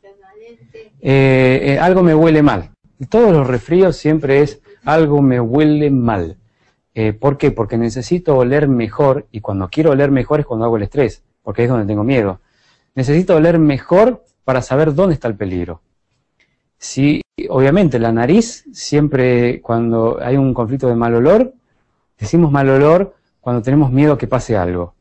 Algo me huele mal. Todos los resfríos siempre es algo me huele mal. ¿Por qué? Porque necesito oler mejor, y cuando quiero oler mejor es cuando hago el estrés, porque es donde tengo miedo. Necesito oler mejor para saber dónde está el peligro. Sí, obviamente la nariz, siempre cuando hay un conflicto de mal olor, decimos mal olor cuando tenemos miedo a que pase algo.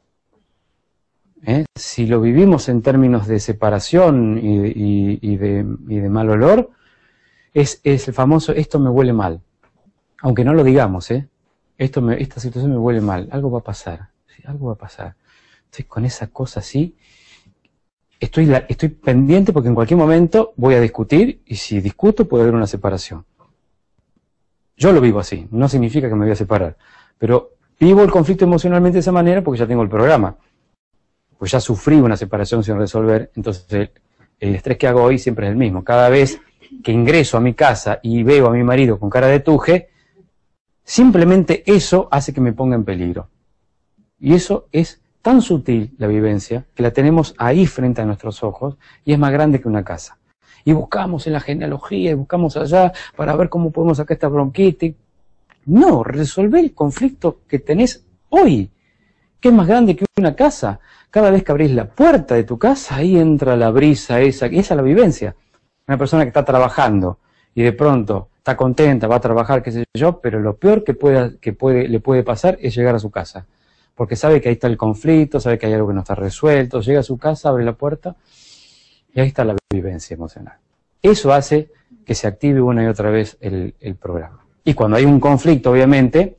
Si lo vivimos en términos de separación y de mal olor, es el famoso esto me huele mal. Aunque no lo digamos, esta situación me huele mal, algo va a pasar, ¿sí? Algo va a pasar. Estoy con esa cosa así, estoy pendiente porque en cualquier momento voy a discutir, y si discuto puede haber una separación. Yo lo vivo así, no significa que me voy a separar, pero vivo el conflicto emocionalmente de esa manera porque ya tengo el programa. Pues ya sufrí una separación sin resolver, entonces el estrés que hago hoy siempre es el mismo. Cada vez que ingreso a mi casa y veo a mi marido con cara de tuje, simplemente eso hace que me ponga en peligro. Y eso es tan sutil, la vivencia, que la tenemos ahí frente a nuestros ojos, y es más grande que una casa. Y buscamos en la genealogía, y buscamos allá, para ver cómo podemos sacar esta bronquitis. No, resolvé el conflicto que tenés hoy, que es más grande que una casa. Cada vez que abrís la puerta de tu casa, ahí entra la brisa esa, y esa es la vivencia. Una persona que está trabajando y de pronto está contenta, va a trabajar, qué sé yo, pero lo peor que le puede pasar es llegar a su casa. Porque sabe que ahí está el conflicto, sabe que hay algo que no está resuelto, llega a su casa, abre la puerta y ahí está la vivencia emocional. Eso hace que se active una y otra vez el programa. Y cuando hay un conflicto, obviamente,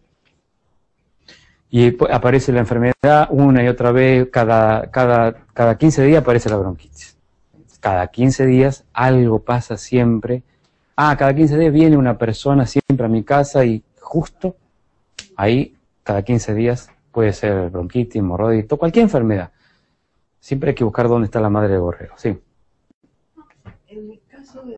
y aparece la enfermedad una y otra vez, cada 15 días aparece la bronquitis. Cada 15 días algo pasa siempre. Cada 15 días viene una persona siempre a mi casa y justo ahí, cada 15 días, puede ser bronquitis, hemorroides, cualquier enfermedad. Siempre hay que buscar dónde está la madre de borrego. Sí. En mi caso de